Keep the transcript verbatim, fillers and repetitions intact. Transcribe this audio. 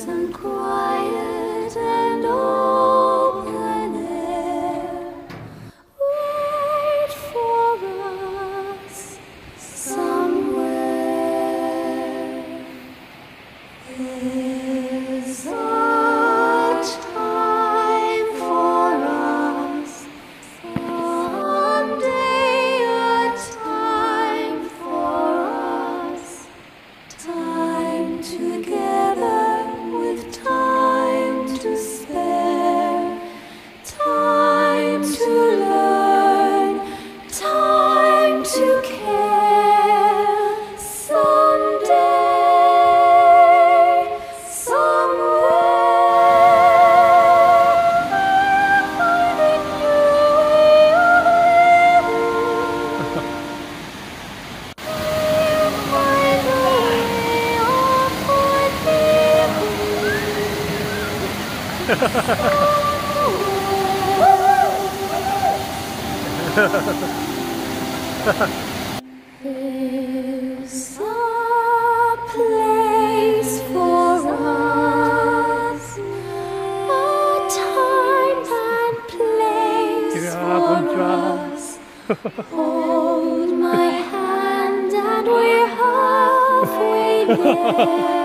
and quiet and open air. Wait for us somewhere. There's a time for us someday, a time for us, time together with time to spare, time to learn, time to care. Someday, somewhere, finding new way of living. We'll find a way of There's a place for us, a time and place for us. Hold my hand and we're halfway there.